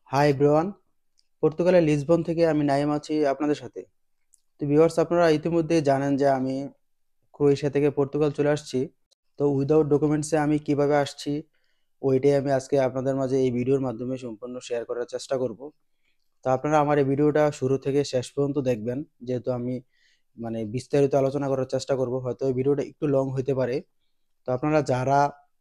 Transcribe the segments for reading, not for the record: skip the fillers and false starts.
Hi everyone, পর্তুগালের Lisbon থেকে আমি নাইম আছি আপনাদের সাথে। তো ভিউয়ার্স, আপনারা ইতিমধ্যে জানেন যে আমি ক্রোয়েশিয়া থেকে পর্তুগাল চলে আসছি। তো উইদাউট ডকুমেন্টসে আমি কিভাবে আসছি ওইটাই আমি আজকে আপনাদের মাঝে এই ভিডিওর মাধ্যমে সম্পূর্ণ শেয়ার করার চেষ্টা করব। তো আপনারা আমার এই ভিডিওটা শুরু থেকে শেষ পর্যন্ত দেখবেন, যেহেতু আমি বিস্তারিত আলোচনা করার চেষ্টা করব। হয়তো এই ভিডিওটা একটু লং হতে পারে। তো আপনারা যারা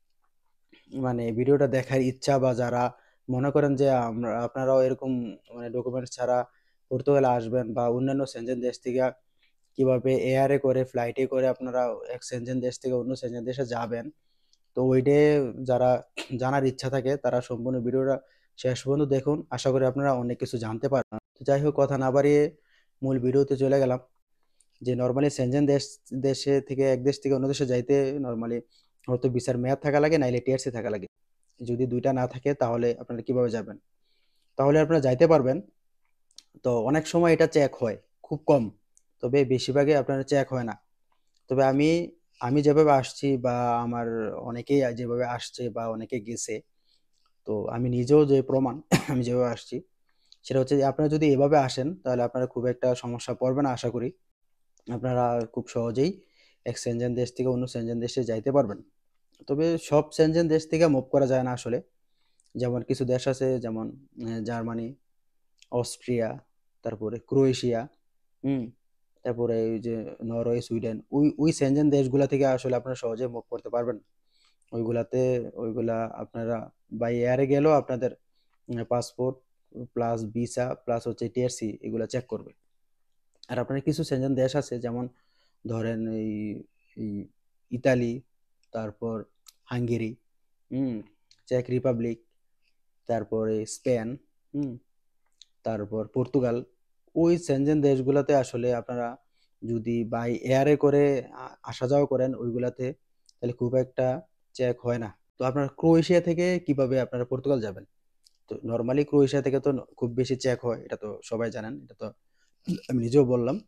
ভিডিওটা দেখার ইচ্ছা বা যারা মনে করেন যে আপনারাও এরকম ডকুমেন্টস ছাড়া পর্তুগালে আসবেন বা অন্যান্য সেনজেন দেশ থেকে কিভাবে এয়ারে করে ফ্লাইটে করে আপনারা এক সেনজেন দেশ থেকে অন্য সেনজেন দেশে যাবেন, তো ওইটাই যারা জানার ইচ্ছা থাকে তারা সম্পূর্ণ ভিডিওটা শেষ পর্যন্ত দেখুন। আশা করি আপনারা অনেক কিছু জানতে পারবেন। তো যাই হোক, কথা না বাড়িয়ে মূল ভিডিওতে চলে গেলাম। যে নর্মালি সেনজেন দেশে থেকে এক দেশ থেকে অন্য দেশে যাইতে নর্মালি হয়তো ভিসার মেয়াদ থাকা লাগে, নাইলে টিআরসি থাকা লাগে। যদি দুইটা না থাকে তাহলে আপনারা কিভাবে যাবেন? তাহলে আপনারা যাইতে পারবেন। তো অনেক সময় এটা চেক হয়, খুব কম, তবে বেশিরভাগই আপনার চেক হয় না। তবে আমি আমি যেভাবে আসছি বা আমার অনেকেই যেভাবে আসছে বা অনেকে গেছে, তো আমি নিজেও যে প্রমাণ আমি যেভাবে আসছি সেটা হচ্ছে যে আপনারা যদি এভাবে আসেন তাহলে আপনারা খুব একটা সমস্যা পড়বে না। আশা করি আপনারা খুব সহজেই এক সেনজেন দেশ থেকে অন্য সেনজেন দেশে যাইতে পারবেন। তবে সব সেনজেন দেশ থেকে মুভ করা যায় না আসলে। যেমন কিছু দেশ আছে, যেমন জার্মানি, অস্ট্রিয়া, তারপরে ক্রোয়েশিয়া, হুম, তারপরে ওই যে নরওয়ে, সুইডেন, ওই ওই সেনজেন দেশগুলা থেকে আসলে আপনারা সহজে মুভ করতে পারবেন। ওইগুলাতে ওইগুলা আপনারা বাই এয়ারে গেলেও আপনাদের পাসপোর্ট প্লাস ভিসা প্লাস হচ্ছে টিআরসি এগুলা চেক করবে। আর আপনার কিছু সেনজেন দেশ আছে, যেমন ধরেন এই ইতালি, তারপর হাঙ্গেরি, হুম, চেক রিপাবলিক, তারপরে স্পেন, হুম, তারপর পর্তুগাল। ওই সেনজেন দেশগুলোতে আসলে আপনারা যদি বাই এয়ারে করে আসা যাওয়া করেন ওইগুলাতে, তাহলে খুব একটা চেক হয় না। তো আপনারা ক্রোয়েশিয়া থেকে কিভাবে আপনারা পর্তুগাল যাবেন? তো নর্মালি ক্রোয়েশিয়া থেকে তো খুব বেশি চেক হয়, এটা তো সবাই জানেন, এটা তো আমি নিজেও বললাম।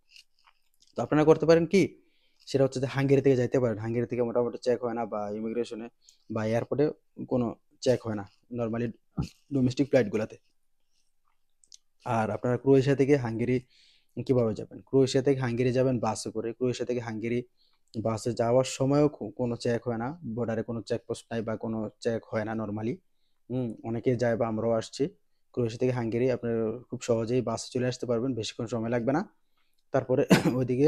তো আপনারা করতে পারেন কি, সেটা হচ্ছে যে হাঙ্গেরি থেকে যাইতে পারেন। হাঙ্গেরি থেকে মোটামুটি চেক হয় না, বা ইমিগ্রেশনে বা এয়ারপোর্টে কোনো চেক হয় না নর্মালি ডোমেস্টিক ফ্লাইটগুলোতে। আর আপনারা ক্রোয়েশিয়া থেকে হাঙ্গেরি কিভাবে যাবেন? ক্রোয়েশিয়া থেকে হাঙ্গেরি যাবেন বাসে করে। ক্রোয়েশিয়া থেকে হাঙ্গেরি বাসে যাওয়ার সময়ও কোনো চেক হয় না, বর্ডারে কোনো চেকপোস্ট নাই বা কোনো চেক হয় না নর্মালি। অনেকেই যায় বা আমরাও আসছি। ক্রোয়েশিয়া থেকে হাঙ্গেরি আপনার খুব সহজেই বাসে চলে আসতে পারবেন, বেশিক্ষণ সময় লাগবে না। তারপরে ওইদিকে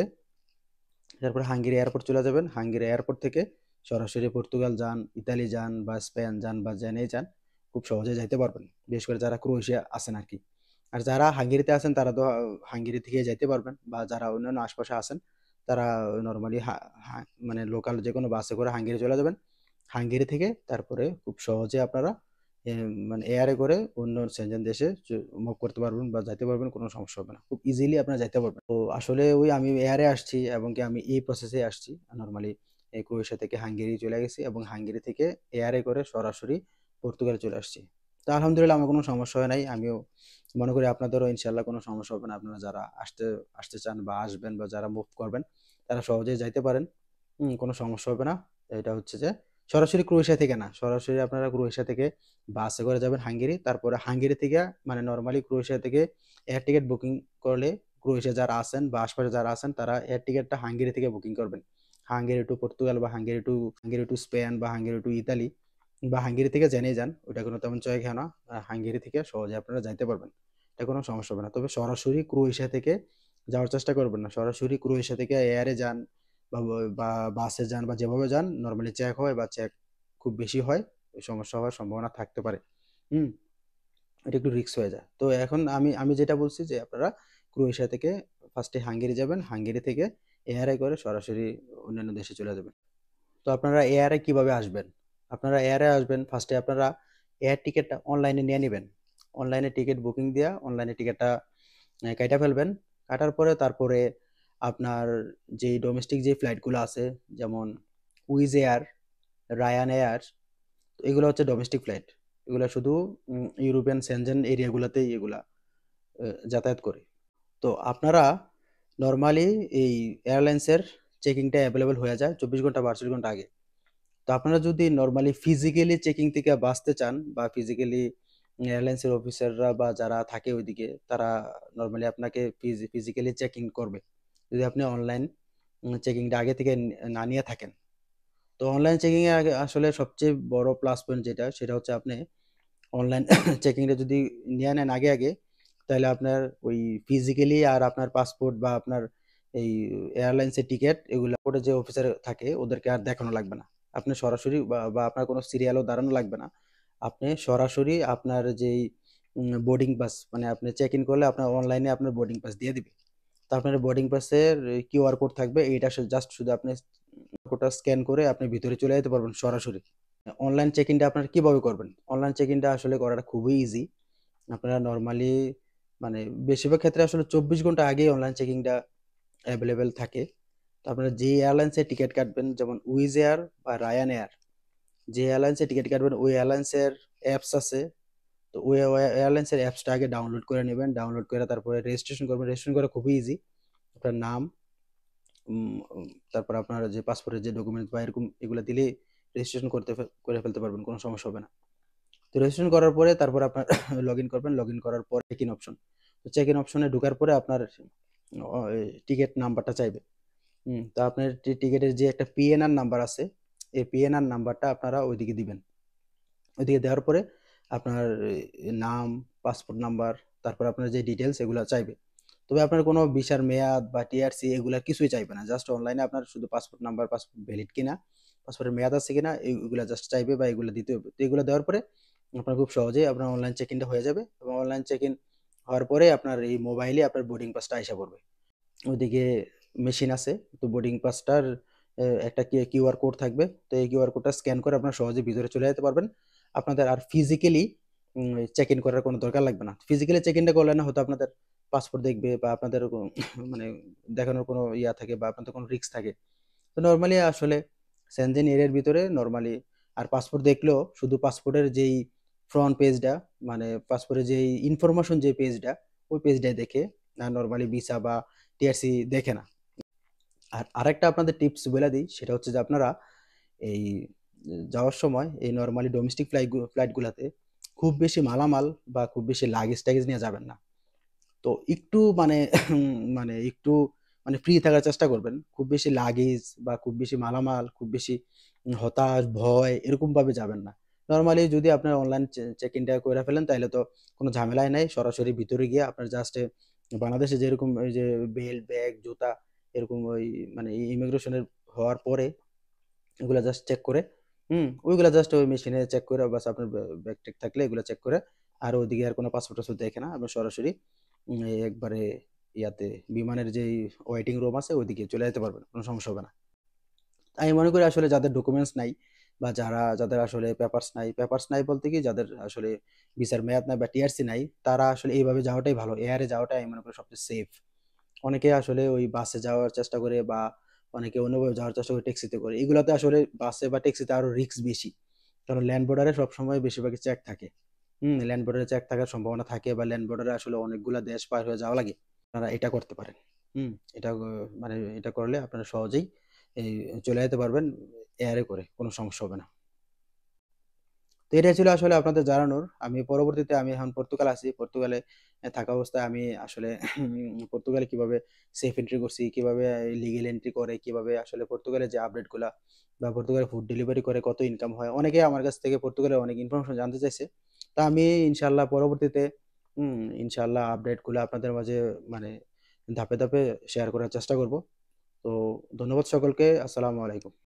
তারপরে হাঙ্গেরি এয়ারপোর্ট চলে যাবেন। হাঙ্গেরি এয়ারপোর্ট থেকে সরাসরি পর্তুগাল যান, ইতালি যান বা স্পেন যান বা যেনেই যান, খুব সহজে যাইতে পারবেন। বিশেষ করে যারা ক্রোয়েশিয়া আছেন আর কি। আর যারা হাঙ্গেরিতে আছেন তারা তো হাঙ্গেরি থেকে যাইতে পারবেন, বা যারা অন্যান্য আশপাশে আছেন তারা নর্মালি লোকাল যে কোনো বাসে করে হাঙ্গেরি চলে যাবেন। হাঙ্গেরি থেকে তারপরে খুব সহজে আপনারা এয়ারে করে অন্য সেনজেন দেশে মুভ করতে পারবেন বা যাইতে পারবেন, কোনো সমস্যা হবে না, খুব ইজিলি আপনারা যাইতে পারবেন। তো আসলে ওই আমি এয়ারে আসছি এবং কি আমি এই প্রসেসে আসছি নর্মালি। ক্রোয়েশিয়া থেকে হাঙ্গেরি চলে গেছি এবং হাঙ্গেরি থেকে এয়ারে করে সরাসরি পর্তুগালে চলে আসছি। তো আলহামদুলিল্লাহ আমার কোনো সমস্যা হয় নাই। আমিও মনে করি আপনাদেরও ইনশাল্লাহ কোনো সমস্যা হবে না। আপনারা যারা আসতে আসতে চান বা আসবেন বা যারা মুভ করবেন তারা সহজেই যাইতে পারেন। কোনো সমস্যা হবে না। এটা হচ্ছে যে সরাসরি ক্রোয়েশিয়া থেকে না, সরাসরি আপনারা ক্রোয়েশিয়া থেকে বাসে করে যাবেন হাঙ্গেরি। তারপরে হাঙ্গেরি থেকে নর্মালি ক্রোয়েশিয়া থেকে এয়ার টিকিট বুকিং করলে, ক্রোয়েশিয়া যারা আছেন বা আশপাশে যারা আছেন তারা এয়ার টিকিটটা হাঙ্গেরি থেকে বুকিং করবেন। হাঙ্গেরি টু পর্তুগাল বা হাঙ্গেরি টু স্পেন বা হাঙ্গেরি টু ইতালি বা হাঙ্গেরি থেকে জেনে যান, ওটা কোনো তেমন চয়েক হয় না। হাঙ্গেরি থেকে সহজে আপনারা যাইতে পারবেন, এটা কোনো সমস্যা হবে না। তবে সরাসরি ক্রোয়েশিয়া থেকে যাওয়ার চেষ্টা করবেন না। সরাসরি ক্রোয়েশিয়া থেকে এয়ারে যান বা বা বাসে যান বা যেভাবে যান, নর্মালি চেক হয় বা চেক খুব বেশি হয়, ওই সমস্যা হওয়ার সম্ভাবনা থাকতে পারে। হুম, এটা একটু রিস্ক হয়ে যায়। তো এখন আমি আমি যেটা বলছি যে আপনারা ক্রোয়েশিয়া থেকে ফার্স্টে হাঙ্গেরি যাবেন, হাঙ্গেরি থেকে এয়ারে করে সরাসরি অন্যান্য দেশে চলে যাবেন। তো আপনারা এয়ারে কিভাবে আসবেন? আপনারা এয়ারে আসবেন, ফার্স্টে আপনারা এয়ার টিকেটটা অনলাইনে নিয়ে নেবেন। অনলাইনে টিকিট বুকিং দিয়া অনলাইনে টিকিটটা কাইটা ফেলবেন। কাটার পরে তারপরে আপনার যেই ডোমেস্টিক যে ফ্লাইটগুলো আছে, যেমন উইজ এয়ার, রায়ান এয়ার, এগুলো হচ্ছে ডোমেস্টিক ফ্লাইট। এগুলো শুধু ইউরোপিয়ান সেনজেন এরিয়াগুলোতেই এগুলা যাতায়াত করে। তো আপনারা নর্মালি এই এয়ারলাইন্সের চেকিংটা অ্যাভেলেবল হয়ে যায় 24 ঘন্টা বা 48 ঘন্টা আগে। তো আপনারা যদি নর্মালি ফিজিক্যালি চেকিং থেকে বাঁচতে চান বা ফিজিক্যালি এয়ারলাইন্সের অফিসাররা বা যারা থাকে ওইদিকে তারা নর্মালি আপনাকে ফিজিক্যালি চেকিং করবে যদি আপনি অনলাইন চেকিংটা আগে থেকে না নিয়ে থাকেন। তো অনলাইন চেকিং এর আগে আসলে সবচেয়ে বড় প্লাস পয়েন্ট যেটা সেটা হচ্ছে আপনি অনলাইন চেকিংটা যদি নিয়ে নেন আগে আগে, তাহলে আপনার ওই ফিজিক্যালি আর আপনার পাসপোর্ট বা আপনার এই এয়ারলাইন্সের টিকিট এগুলো করে যে অফিসার থাকে ওদেরকে আর দেখানো লাগবে না। আপনি সরাসরি বা আপনার কোনো সিরিয়ালও দাঁড়ানো লাগবে না। আপনি সরাসরি আপনার যেই বোর্ডিং পাস মানে আপনি চেক ইন করলে আপনার অনলাইনে আপনার বোর্ডিং পাস দিয়ে দিবে। তো আপনার বোর্ডিং পাসের কিউআর কোড থাকবে, এইটা জাস্ট শুধু আপনি কোডটা স্ক্যান করে আপনি ভিতরে চলে যেতে পারবেন সরাসরি। অনলাইন চেক ইনটা আপনারা কিভাবে করবেন? অনলাইন চেক ইনটা আসলে করাটা খুবই ইজি। আপনারা নর্মালি মানে বেশিরভাগ ক্ষেত্রে আসলে 24 ঘন্টা আগেই অনলাইন চেকিংটা অ্যাভেলেবেল থাকে। তো আপনারা যে এয়ারলাইন্সে টিকিট কাটবেন, যেমন উইজ এয়ার বা রায়ান এয়ার, যে এয়ারলাইন্সে টিকিট কাটবেন ওই এয়ারলাইন্সের অ্যাপস আছে। তো ওই এয়ারলাইন্সের অ্যাপসটা আগে ডাউনলোড করে নেবেন, ডাউনলোড করে তারপরে রেজিস্ট্রেশন করবেন। রেজিস্ট্রেশন করা খুবই ইজি। আপনার নাম, তারপর আপনার যে পাসপোর্টের যে ডকুমেন্টস বা এরকম এগুলো দিলেই রেজিস্ট্রেশন করে ফেলতে পারবেন, কোনো সমস্যা হবে না। তো রেজিস্ট্রেশন করার পরে তারপর আপনার লগ ইন করবেন, লগ ইন করার পর চেক ইন অপশন, তো চেক ইন অপশনে ঢোকার পরে আপনার টিকিট নাম্বারটা চাইবে। তো আপনার টিকিটের যে একটা পিএনআর নাম্বার আছে, এই পিএনআর নাম্বারটা আপনারা ওইদিকে দিবেন। ওইদিকে দেওয়ার পরে আপনার নাম, পাসপোর্ট নাম্বার, তারপর আপনার যে ডিটেলস এগুলো চাইবে। তবে আপনার কোনো ভিসার মেয়াদ বা টিআরসি এগুলা কিছুই চাইবে না। জাস্ট অনলাইনে আপনার শুধু পাসপোর্ট নাম্বার, পাসপোর্ট ভ্যালিড কিনা, পাসপোর্টের মেয়াদ আছে কিনা এগুলা জাস্ট চাইবে বা এগুলো দিতে হবে। তো এগুলো দেওয়ার পরে আপনার খুব সহজেই আপনার অনলাইন চেক ইনটা হয়ে যাবে, এবং অনলাইন চেক ইন হওয়ার পরে আপনার এই মোবাইলে আপনার বোর্ডিং পাসটা আইসা পড়বে। ওইদিকে মেশিন আছে, তো বোর্ডিং পাসটার একটা কিউআর কোড থাকবে। তো এই কিউআর কোডটা স্ক্যান করে আপনারা সহজে ভিতরে চলে যেতে পারবেন। আপনাদের আর ফিজিক্যালি চেক ইন করার কোনো দরকার লাগবে না। ফিজিক্যালি চেক ইনটা করলে না হয়তো আপনাদের পাসপোর্ট দেখবে বা আপনাদের মানে দেখানোর কোনো ইয়া থাকে বা আপনাদের কোনো রিস্ক থাকে। তো নর্মালি আসলে সেনজেন এরিয়ার ভিতরে নর্মালি আর পাসপোর্ট দেখলেও শুধু পাসপোর্টের যেই ফ্রন্ট পেজটা, মানে পাসপোর্টের যেই ইনফরমেশন যে পেজটা, ওই পেজটাই দেখে, আর নর্মালি ভিসা বা টিআরসি দেখে না। আর আরেকটা আপনাদের টিপস বলে দিই, সেটা হচ্ছে যে আপনারা এই যাওয়ার সময় এই নর্মালি ডোমেস্টিক ফ্লাইটগুলোতে খুব বেশি মালামাল বা খুব বেশি লাগেজ টাগেজ নিয়ে যাবেন না। তো একটু মানে মানে একটু মানে ফ্রি থাকার চেষ্টা করবেন। খুব বেশি লাগেজ বা খুব বেশি মালামাল, খুব বেশি হতাশ, ভয় এরকম ভাবে যাবেন না। নরমালি যদি আপনার অনলাইন চেক ইনটা করে ফেলেন তাহলে তো কোনো ঝামেলাই নাই। সরাসরি ভিতরে গিয়ে আপনার জাস্ট বাংলাদেশে যেরকম ওই যে বেল্ট, ব্যাগ, জুতা এরকম ওই মানে ইমিগ্রেশনের হওয়ার পরে এগুলা জাস্ট চেক করে, ওইগুলা জাস্ট ওই মেশিনে চেক করে বাস আপনার ব্যাগ টেক থাকলে এগুলা চেক করে, আর ওইদিকে আর কোনো পাসপোর্ট টাসপোর্ট দেখে না। আপনি সরাসরি এই একবারে ইয়াতে বিমানের যেই ওয়েটিং রুম আছে ওইদিকে চলে যেতে পারবেন, কোনো সমস্যা হবে না। আমি মনে করি আসলে যাদের ডকুমেন্টস নাই বা যাদের আসলে পেপারস নাই বলতে কি যাদের আসলে ভিসার মেয়াদ নাই বা টিআরসি নাই, তারা আসলে এইভাবে যাওয়াটাই ভালো। এয়ারে যাওয়াটাই আমি মনে করি সবচেয়ে সেফ। অনেকে আসলে ওই বাসে যাওয়ার চেষ্টা করে বা অনেকে অন্যভাবে যাওয়ার চেষ্টা করে ট্যাক্সিতে করে, এগুলাতে আসলে বাসে বা ট্যাক্সিতে আরো রিস্ক বেশি। কারণ ল্যান্ড বর্ডারে সবসময় বেশিরভাগই চেক থাকে। ল্যান্ড বর্ডারে চেক থাকার সম্ভাবনা থাকে, বা ল্যান্ড বর্ডারে আসলে অনেকগুলা দেশ পার হয়ে যাওয়া লাগে। আপনারা এটা করতে পারেন। এটা মানে এটা করলে আপনারা সহজেই এই চলে যেতে পারবেন এয়ারে করে, কোনো সমস্যা হবে না। তো এটাই ছিল আসলে আপনাদের জানানোর। আমি পরবর্তীতে আমি এখন পর্তুগাল আছি। পর্তুগালে থাকা অবস্থায় আমি আসলে পর্তুগালে কিভাবে সেফ এন্ট্রি করছি, কিভাবে লিগ্যাল এন্ট্রি করে, কিভাবে আসলে পর্তুগালের যে আপডেট গুলা বা পর্তুগালে ফুড ডেলিভারি করে কত ইনকাম হয়। অনেকে আমার কাছ থেকে পর্তুগালের অনেক ইনফরমেশন জানতে চাইছে। তা আমি ইনশাআল্লাহ পরবর্তীতে ইনশাআল্লাহ আপডেট গুলো আপনাদের মাঝে মানে ধাপে ধাপে শেয়ার করার চেষ্টা করব। তো ধন্যবাদ সকলকে। আসসালামু আলাইকুম।